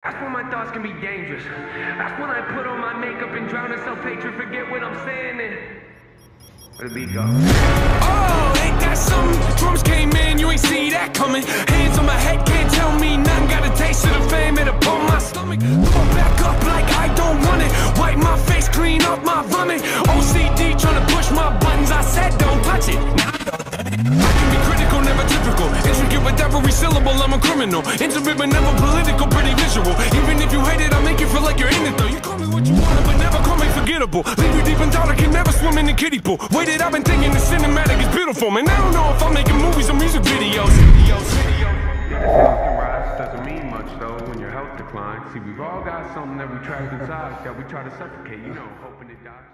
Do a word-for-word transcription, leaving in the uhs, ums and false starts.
That's when my thoughts can be dangerous. That's when I put on my makeup and drown in self-hatred, forget what I'm saying, and where the beat go? Oh, ain't that something? Drums came in, you ain't see that coming. Hands on my head, can't tell me nothing. Got a taste of the fame, it'll pull my stomach. Throw it back up like I don't want it. Wipe my face, clean up my vomit. O C D trying to push my buttons, I said don't touch it. I can be critical, never typical. Intricate with every syllable, I'm a criminal. Intimate but never political, pretty visual. Even if you hate it, I'll make you feel like you're in it though. You call me what you want, but never call me forgettable. Leave you deep in thought, I can never swim in the kiddie pool. Waited, I've been thinking the cinematic is beautiful. Man, I don't know if I'm making movies or music videos. Videos, videos. Can rise doesn't mean much though when your health declines. See, we've all got something that we trapped inside that we try to suffocate, you know, hoping it dies.